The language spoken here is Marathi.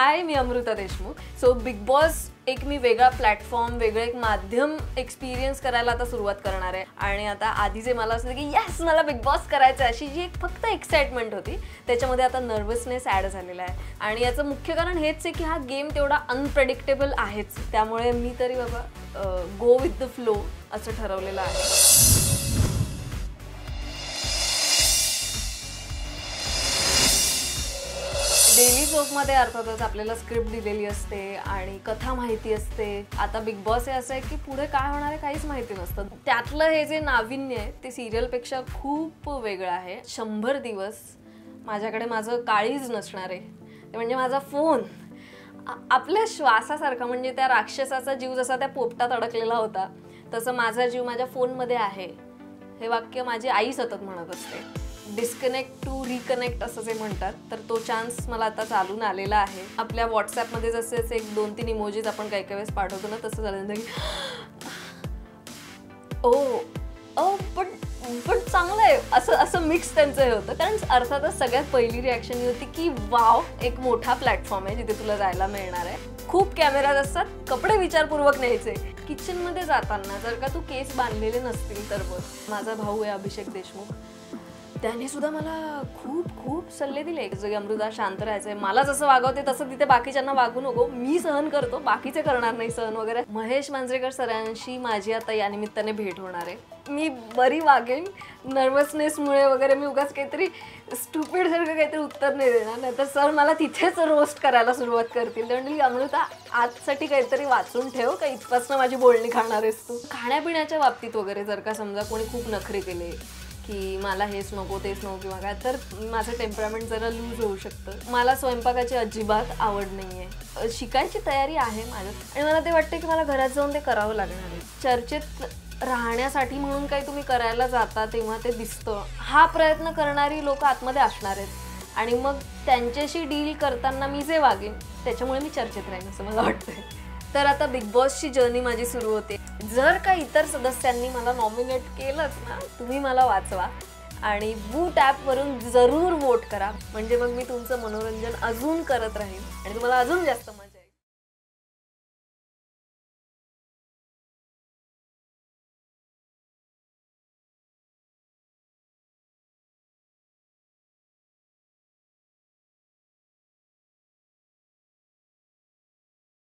हाय, मी Amrita Deshmukh. So Bigg Boss एक मी वेगळा प्लॅटफॉर्म, वेगळं एक माध्यम एक्सपिरियन्स करायला आता सुरुवात करणार आहे. आणि आता आधी जे मला असं की येस मला बिग बॉस करायचं आहे अशी जी एक फक्त एक्साइटमेंट होती, त्याच्यामध्ये आता नर्वसनेस ॲड झालेला आहे. आणि याचं मुख्य कारण हेच आहे की हा गेम तेवढा अनप्रेडिक्टेबल आहेच. त्यामुळे मी तरी बाबा गो विथ द फ्लो असं ठरवलेलं आहे. डेली सोपमध्ये अर्थातच आपल्याला स्क्रिप्ट दिलेली असते आणि कथा माहिती असते. आता बिग बॉस हे असं आहे की पुढे काय होणार आहे काहीच माहिती नसतं. त्यातलं हे जे नाविन्य आहे ते सिरियलपेक्षा खूप वेगळं आहे. 100 दिवस माझ्याकडे माझं काळीज नसणार आहे, ते म्हणजे माझा फोन. आपल्या श्वासासारखा, म्हणजे त्या राक्षसाचा जीव जसा त्या पोपटात अडकलेला होता तसं माझा जीव माझ्या फोनमध्ये आहे. हे वाक्य माझी आई सतत म्हणत असते. डिस्कनेक्ट टू रिकनेक्ट असं जे म्हणतात, तर तो चान्स मला आता चालून आलेला आहे. आपल्या व्हॉट्सॲपमध्ये जसे एक 2-3 इमोजीज आपण काही वेळेस पाठवतो ना, तसं झालं की पण चांगलं आहे असं मिक्स त्यांचं हे होतं. कारण अर्थातच सगळ्यात पहिली रिॲक्शन ही होती की वाव, एक मोठा प्लॅटफॉर्म आहे जिथे तुला जायला मिळणार आहे. खूप कॅमेराज असतात, कपडे विचारपूर्वक न्यायचे. किचनमध्ये जाताना जर का तू केस बांधलेले नसतील तर बघ. माझा भाऊ आहे अभिषेक देशमुख, त्याने सुद्धा मला खूप सल्ले दिले की अमृता शांत राहायचंय, मला जसं वागवते तसं तिथे बाकीच्यांना वागू नको, मी सहन करतो, बाकीचे करणार नाही सहन वगैरे. महेश मांजरेकर सरांशी माझी आता या निमित्ताने भेट होणार आहे. मी बरी वागेन. नर्वसनेसमुळे वगैरे मी उगाच काहीतरी स्टुपिड सारखं काहीतरी उत्तर नाही देणार, नाहीतर सर मला तिथेच रोस्ट करायला सुरुवात करतील. ते म्हणजे अमृता आजसाठी काहीतरी वाचून ठेव, का इथपासून माझी बोलणी खाणार आहेस तू. खाण्यापिण्याच्या बाबतीत वगैरे जर का समजा कोणी खूप नखरे केले की मला हेच नको तेच नको किंवा काय, तर माझं टेम्परामेंट जरा लूज होऊ शकतं. मला स्वयंपाकाची अजिबात आवड नाही आहे. शिकायची तयारी आहे माझ्यात आणि मला ते वाटतं की मला घरात जाऊन ते करावं लागणार आहे. चर्चेत राहण्यासाठी म्हणून काही तुम्ही करायला जाता तेव्हा ते दिसतं. हा प्रयत्न करणारी लोक आतमध्ये असणार आहेत आणि मग त्यांच्याशी डील करताना मी जे वागेन त्याच्यामुळे मी चर्चेत राहीन असं मला वाटतंय. तर आता बिग बॉसची जर्नी माझी सुरू होते. जर का इतर सदस्यांनी मला नॉमिनेट केलंच ना, तुम्ही मला वाचवा आणि वूट ॲपवरून जरूर वोट करा, म्हणजे मग मी तुमचं मनोरंजन अजून करत राहीन आणि तुम्हाला अजून जास्त मजा